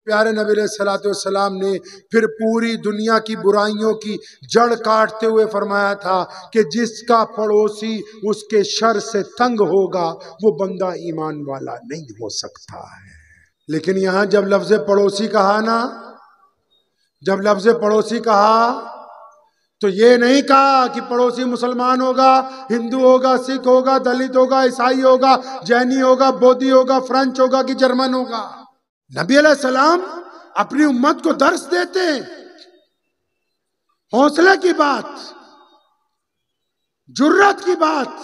پیارے نبی علیہ الصلوۃ والسلام نے پھر پوری دنیا کی برائیوں کی جڑ کاٹتے ہوئے فرمایا تھا کہ جس کا پڑوسی اس کے شر سے تنگ ہوگا وہ بندہ ایمان والا نہیں ہو سکتا ہے۔ لیکن یہاں جب لفظ پڑوسی کہا نا، جب لفظ پڑوسی کہا تو یہ نہیں کہا کہ پڑوسی مسلمان ہوگا، ہندو ہوگا، سکھ ہوگا، دلت ہوگا، عیسائی ہوگا، جینی ہوگا، بودھی ہوگا، فرینچ ہوگا کہ جرمن ہوگا۔ نبی علیہ السلام اپنی امت کو درس دیتے ہیں، حوصلے کی بات، جرات کی بات،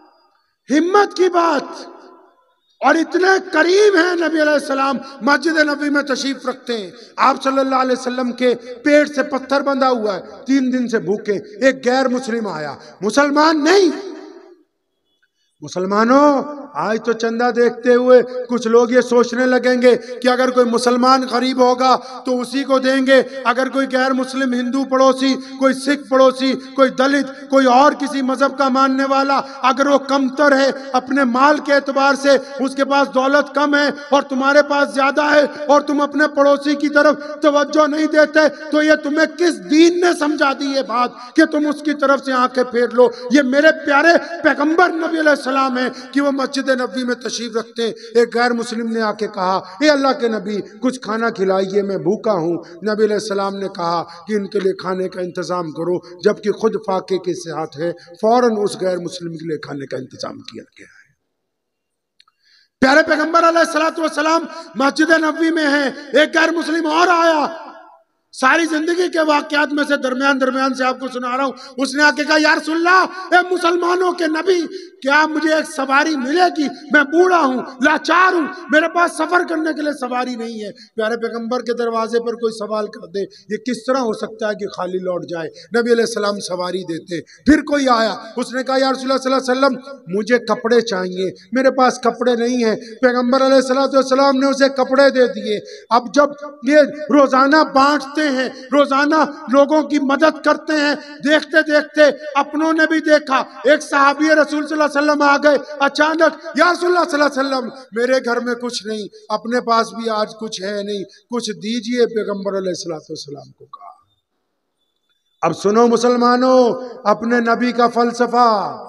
ہمت کی بات، اور اتنے قریب ہیں نبی علیہ السلام مسجد نبوی میں تشریف رکھتے ہیں۔ آپ صلی اللہ علیہ وسلم کے پیٹ سے پتھر بندھا ہوا ہے، 3 دن سے بھوکے، ایک غیر مسلم آیا، مسلمان نہیں۔ مسلمانوں آج تو چندہ دیکھتے ہوئے کچھ لوگ یہ سوچنے لگیں گے کہ اگر کوئی مسلمان غریب ہوگا تو اسی کو دیں گے، اگر کوئی غیر مسلم ہندو پڑوسی، کوئی سکھ پڑوسی، کوئی دلت، کوئی اور کسی مذہب کا ماننے والا اگر وہ کمتر ہے اپنے مال کے اعتبار سے، اس کے پاس دولت کم ہے اور تمہارے پاس زیادہ ہے اور تم اپنے پڑوسی کی طرف توجہ نہیں دیتے، تو یہ تمہیں کس دین نے سمجھا دی یہ بات کہ تم اس کی طرف سے آنکھیں پھیر لو؟ یہ میرے پیارے پیغمبر نبی علیہ السلام ہے کہ وہ مسجد نبوی میں تشریف رکھتے ہیں۔ ایک غیر مسلم نے آ کے کہا، اے اللہ کے نبی کچھ کھانا کھلائیے، میں بھوکا ہوں۔ نبی علیہ السلام نے کہا کہ ان کے لیے کھانے کا انتظام کرو، جبکہ خود فاقے کے ساتھ ہے، فوراً اس غیر مسلم کے لیے کھانے کا انتظام کیا گیا ہے۔ پیارے پیغمبر علیہ الصلوۃ والسلام مسجد نبوی میں ہیں، ایک غیر مسلم اور آیا، ساری زندگی کے واقعات میں سے درمیان سے آپ کو سنا رہا ہوں۔ اس نے آ کے کہا، یا رسول اللہ، اے مسلمانوں کے نبی، کیا مجھے ایک سواری ملے گی؟ میں بوڑھا ہوں، لاچار ہوں، میرے پاس سفر کرنے کے لیے سواری نہیں ہے۔ پیارے پیغمبر کے دروازے پر کوئی سوال کر دے، یہ کس طرح ہو سکتا ہے کہ خالی لوٹ جائے؟ نبی علیہ السلام سواری دیتے۔ پھر کوئی آیا، اس نے کہا، یا رسول اللہ صلی اللہ علیہ وسلم، مجھے کپڑے چاہیے، میرے پاس کپڑے نہیں ہیں۔ پیغمبر علیہ السلام نے اسے کپڑے دے دیے۔ اب جب یہ روزانہ بانٹتے ہیں، روزانہ لوگوں کی مدد کرتے ہیں، دیکھتے دیکھتے اپنوں نے بھی دیکھا۔ ایک صحابی رسول صلی اللہ علیہ وسلم آ گئے اچانک، یا رسول اللہ صلی اللہ علیہ وسلم، میرے گھر میں کچھ نہیں، اپنے پاس بھی آج کچھ ہے نہیں، کچھ دیجئے۔ پیغمبر علیہ السلام کو کہا۔ اب سنو مسلمانوں اپنے نبی کا فلسفہ،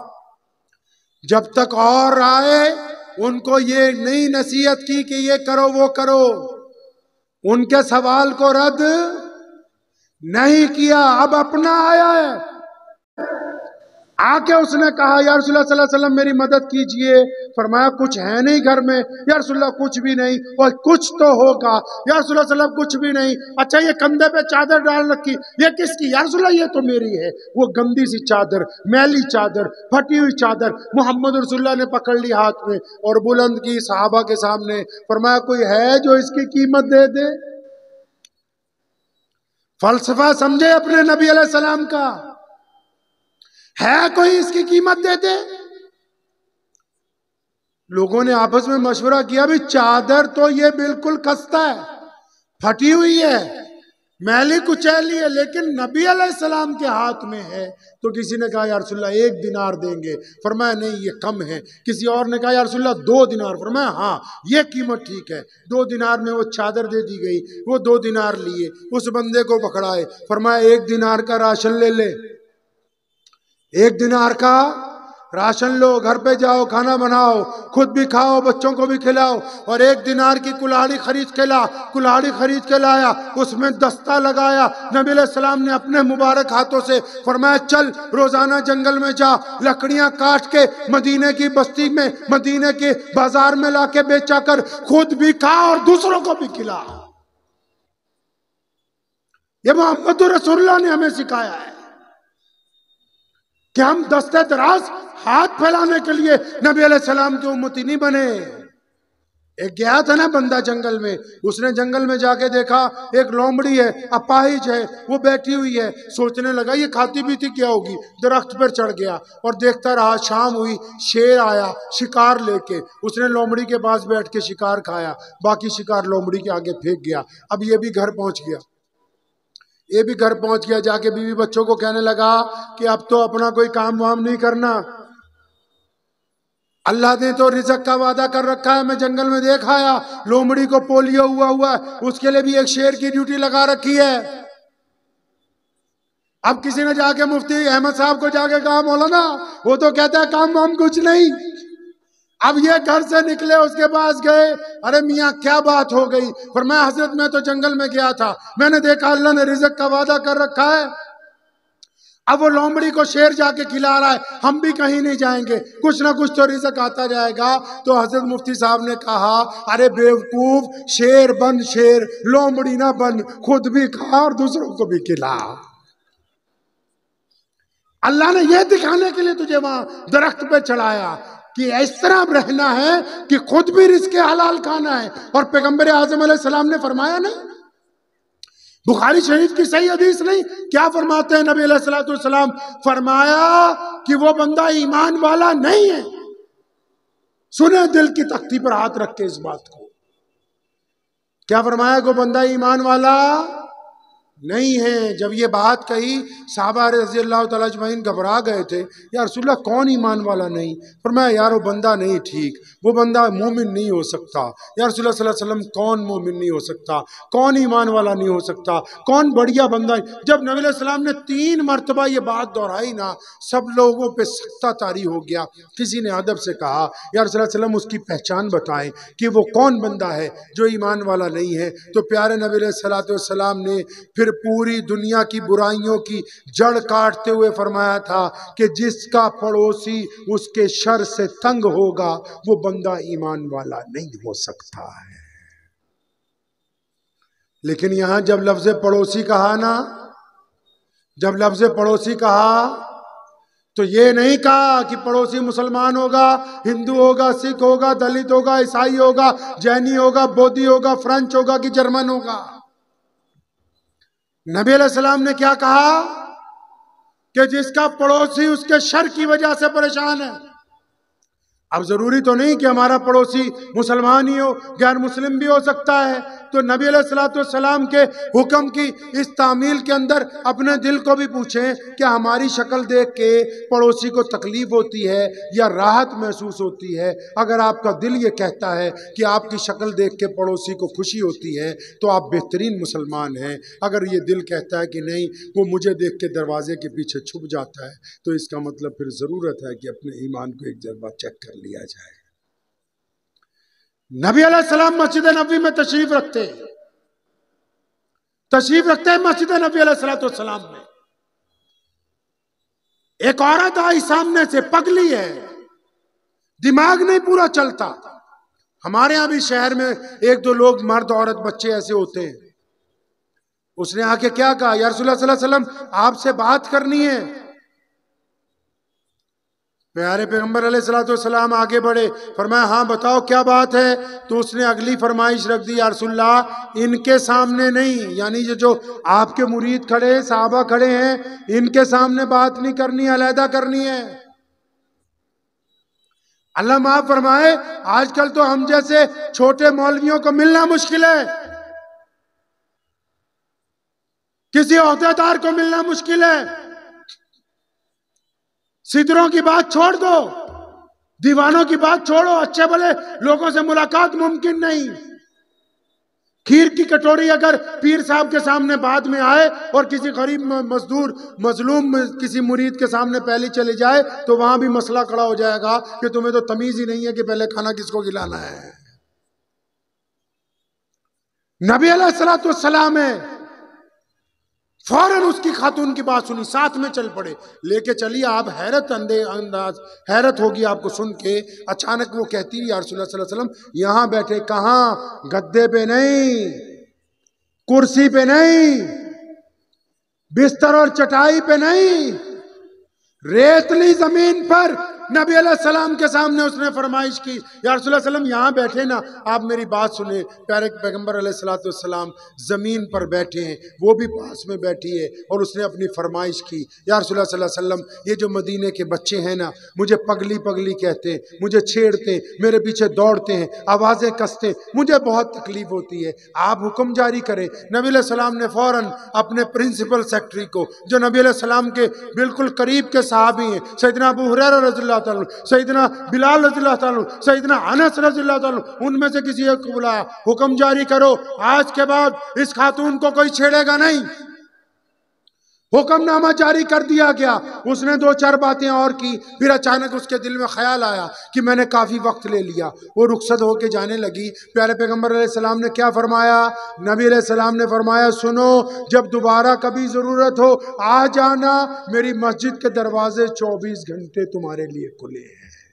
جب تک اور آئے ان کو یہ نئی نصیحت کی کہ یہ کرو وہ کرو، ان کے سوال کو رد نہیں کیا۔ اب اپنا آیا ہے، آ کے اس نے کہا، یا رسول اللہ صلی اللہ علیہ وسلم میری مدد کیجئے۔ فرمایا کچھ ہے نہیں گھر میں؟ یا رسول اللہ کچھ بھی نہیں۔ اور کچھ تو ہوگا۔ یا رسول اللہ صلی اللہ علیہ وسلم کچھ بھی نہیں۔ اچھا یہ کندھے پہ چادر ڈال رکھی، یہ کس کی؟ یا رسول اللہ یہ تو میری ہے۔ وہ گندی سی چادر، میلی چادر، پھٹی ہوئی چادر محمد رسول اللہ نے پکڑ لی ہاتھ میں اور بلند کی صحابہ کے سامنے۔ فرمایا کوئی ہے جو اس کی قیمت دے دے؟ فلسفہ سمجھے اپنے نبی علیہ السلام کا، ہے کوئی اس کی قیمت دے دے؟ لوگوں نے آپس میں مشورہ کیا، بھی چادر تو یہ بالکل خستہ ہے، پھٹی ہوئی ہے، میلی کچیلی ہے، لیکن نبی علیہ السلام کے ہاتھ میں ہے۔ تو کسی نے کہا، یا رسول اللہ 1 دینار دیں گے۔ فرمایا نہیں یہ کم ہے۔ کسی اور نے کہا، یا رسول اللہ 2 دینار۔ فرمایا ہاں یہ قیمت ٹھیک ہے۔ 2 دینار میں وہ چادر دے دی گئی۔ وہ 2 دینار لیے، اس بندے کو پکڑائے، فرمایا 1 دینار کا راشن لے لے، 1 دینار کا راشن لو، گھر پہ جاؤ کھانا بناؤ، خود بھی کھاؤ بچوں کو بھی کھلاؤ۔ اور 1 دینار کی کلاڑی خرید کے لا۔ کلاڑی خرید کے لایا، اس میں دستہ لگایا۔ نبی علیہ السلام نے اپنے مبارک ہاتھوں سے فرمایا چل روزانہ جنگل میں جا، لکڑیاں کاٹ کے مدینے کی بستی میں، مدینے کے بازار میں لا کے بیچا کر، خود بھی کھا اور دوسروں کو بھی کھلا۔ یہ محمد رسول اللہ نے ہمیں سکھایا ہے کہ ہم دستے دراز ہاتھ پھیلانے کے لیے نبی علیہ السلام کے امتی نہیں بنے۔ ایک گیا تھا نا بندہ جنگل میں، اس نے جنگل میں جا کے دیکھا ایک لومڑی ہے، اپاہج ہے، وہ بیٹھی ہوئی ہے، سوچنے لگا یہ کھاتی پیتی کیا ہوگی، درخت پر چڑھ گیا اور دیکھتا رہا۔ شام ہوئی، شیر آیا شکار لے کے، اس نے لومڑی کے پاس بیٹھ کے شکار کھایا، باقی شکار لومڑی کے آگے پھینک گیا۔ اب یہ بھی گھر پہنچ گیا، یہ بھی گھر پہنچ گیا، جا کے بیوی بچوں کو کہنے لگا کہ اب تو اپنا کوئی کام وام نہیں کرنا، اللہ نے تو رزق کا وعدہ کر رکھا ہے، میں جنگل میں دیکھ آیا، لومڑی کو پولیو ہوا ہے، اس کے لیے بھی ایک شیر کی ڈیوٹی لگا رکھی ہے۔ اب کسی نے جا کے مفتی احمد صاحب کو جا کے کہا مولانا، وہ تو کہتا ہے کام وام کچھ نہیں۔ اب یہ گھر سے نکلے، اس کے پاس گئے، ارے میاں کیا بات ہو گئی؟ فرمایا حضرت میں تو جنگل میں گیا تھا، میں نے دیکھا اللہ نے رزق کا وعدہ کر رکھا ہے، اب وہ لومڑی کو شیر جا کے کھلا رہا ہے، ہم بھی کہیں نہیں جائیں گے، کچھ نہ کچھ تو رزق آتا جائے گا۔ تو حضرت مفتی صاحب نے کہا ارے بیوقوف، شیر بن شیر، لومڑی نہ بن، خود بھی کھا اور دوسروں کو بھی کھلا۔ اللہ نے یہ دکھانے کے لیے تجھے وہاں درخت پہ چڑھایا کہ اس طرح رہنا ہے کہ خود بھی رزق حلال کھانا ہے۔ اور پیغمبر اعظم علیہ السلام نے فرمایا نہیں، بخاری شریف کی صحیح حدیث نہیں، کیا فرماتے ہیں نبی علیہ السلام؟ فرمایا کہ وہ بندہ ایمان والا نہیں ہے۔ سنیں دل کی تختی پر ہاتھ رکھ کے اس بات کو، کیا فرمایا کہ وہ بندہ ایمان والا نہیں ہے۔ جب یہ بات کہی صحابہ رضی اللہ تعالیٰ اجمعین گھبرا گئے تھے، یا رسول اللہ کون ایمان والا نہیں؟ فرمایا یار وہ بندہ نہیں ٹھیک، وہ بندہ مومن نہیں ہو سکتا۔ یا رسول اللہ صلی اللہ علیہ وسلم کون مومن نہیں ہو سکتا، کون ایمان والا نہیں ہو سکتا، کون بڑھیا بندہ؟ جب نبی علیہ السلام نے 3 مرتبہ یہ بات دہرائی نا، سب لوگوں پہ سختہ طاری ہو گیا۔ کسی نے ادب سے کہا یا رسول اللہ صلی اللہ علیہ وسلم اس کی پہچان بتائیں کہ وہ کون بندہ ہے جو ایمان والا نہیں ہے۔ تو پیارے نبی علیہ السلام نے پھر پوری دنیا کی برائیوں کی جڑ کاٹتے ہوئے فرمایا تھا کہ جس کا پڑوسی اس کے شر سے تنگ ہوگا وہ بندہ ایمان والا نہیں ہو سکتا ہے۔ لیکن یہاں جب لفظ پڑوسی کہا نا، جب لفظ پڑوسی کہا تو یہ نہیں کہا کہ پڑوسی مسلمان ہوگا، ہندو ہوگا، سکھ ہوگا، دلت ہوگا، عیسائی ہوگا، جینی ہوگا، بودھی ہوگا، فرنچ ہوگا کہ جرمن ہوگا۔ نبی علیہ السلام نے کیا کہا کہ جس کا پڑوسی اس کے شر کی وجہ سے پریشان ہے۔ اب ضروری تو نہیں کہ ہمارا پڑوسی مسلمان ہی ہو، غیر مسلم بھی ہو سکتا ہے۔ تو نبی علیہ السلام کے حکم کی اس تعمیل کے اندر اپنے دل کو بھی پوچھیں کہ ہماری شکل دیکھ کے پڑوسی کو تکلیف ہوتی ہے یا راحت محسوس ہوتی ہے؟ اگر آپ کا دل یہ کہتا ہے کہ آپ کی شکل دیکھ کے پڑوسی کو خوشی ہوتی ہے تو آپ بہترین مسلمان ہیں۔ اگر یہ دل کہتا ہے کہ نہیں، وہ مجھے دیکھ کے دروازے کے پیچھے چھپ جاتا ہے، تو اس کا مطلب پھر ضرورت ہے کہ اپنے ایمان کو ایک جربہ چیک کر لیا جائے۔ نبی علیہ السلام مسجد نبوی میں تشریف رکھتے ہیں مسجد نبی علیہ السلام میں۔ ایک عورت آئی سامنے سے، پگلی ہے، دماغ نہیں پورا چلتا۔ ہمارے ہاں بھی شہر میں 1-2 لوگ، مرد عورت بچے ایسے ہوتے ہیں۔ اس نے آ کے کیا کہا؟ یا رسول اللہ صلی اللہ علیہ وسلم آپ سے بات کرنی ہے۔ پیارے پیغمبر علیہ السلام آگے بڑھے، فرمایا ہاں بتاؤ کیا بات ہے؟ تو اس نے اگلی فرمائش رکھ دی، یا رسول اللہ ان کے سامنے نہیں، یعنی جو آپ کے مرید کھڑے ہیں، صحابہ کھڑے ہیں، ان کے سامنے بات نہیں کرنی، علیحدہ کرنی ہے۔ اللہ معاف فرمائے، آج کل تو ہم جیسے چھوٹے مولویوں کو ملنا مشکل ہے، کسی عہدیدار کو ملنا مشکل ہے۔ صدروں کی بات چھوڑ دو، دیوانوں کی بات چھوڑو، اچھے بھلے لوگوں سے ملاقات ممکن نہیں۔ کھیر کی کٹوری اگر پیر صاحب کے سامنے بعد میں آئے اور کسی غریب مزدور مظلوم کسی مرید کے سامنے پہلی چلی جائے تو وہاں بھی مسئلہ کھڑا ہو جائے گا کہ تمہیں تو تمیز ہی نہیں ہے کہ پہلے کھانا کس کو کھلانا ہے۔ نبی علیہ السلام ہے، فوراً اس کی خاتون کی بات سنی، ساتھ میں چل پڑے، لے کے چلیے۔ آپ حیرت ہوگی آپ کو سن کے۔ اچانک وہ کہتی یا رسول اللہ صلی اللہ علیہ وسلم یہاں بیٹھے، کہاں؟ گدے پہ نہیں، کرسی پہ نہیں، بستر اور چٹائی پہ نہیں، ریتلی زمین پر نبی علیہ السلام کے سامنے اس نے فرمائش کی، یا رسول اللہ صلی اللہ علیہ وسلم یہاں بیٹھے نا، آپ میری بات سنیں۔ پیارے پیغمبر علیہ السلام زمین پر بیٹھے ہیں، وہ بھی پاس میں بیٹھی ہے، اور اس نے اپنی فرمائش کی، یا رسول اللہ صلی اللہ علیہ وسلم یہ جو مدینے کے بچے ہیں نا، مجھے پگلی پگلی کہتے ہیں، مجھے چھیڑتے ہیں، میرے پیچھے دوڑتے ہیں، آوازیں کستے ہیں، مجھے بہت تکلیف ہوتی ہے، آپ حکم جاری کریں۔ نبی علیہ السلام نے فوراً اپنے پرنسپل سیکٹری کو، جو نبی علیہ السلام کے بالکل قریب کے صحابی ہیں، سیدنا ابو ہریرہ رضی اللہ اللہ تعالیٰ عنہ، سیدنا بلال رضی اللہ تعالیٰ عنہ، سیدنا انس رضی اللہ تعالیٰ عنہ، ان میں سے کسی ایک کو بلایا، حکم جاری کرو آج کے بعد اس خاتون کو کوئی چھیڑے گا نہیں۔ حکم نامہ جاری کر دیا گیا۔ اس نے دو چار باتیں اور کی، پھر اچانک اس کے دل میں خیال آیا کہ میں نے کافی وقت لے لیا، وہ رخصت ہو کے جانے لگی۔ پیارے پیغمبر علیہ السلام نے کیا فرمایا؟ نبی علیہ السلام نے فرمایا سنو، جب دوبارہ کبھی ضرورت ہو آ جانا، میری مسجد کے دروازے 24 گھنٹے تمہارے لیے کھلے ہیں۔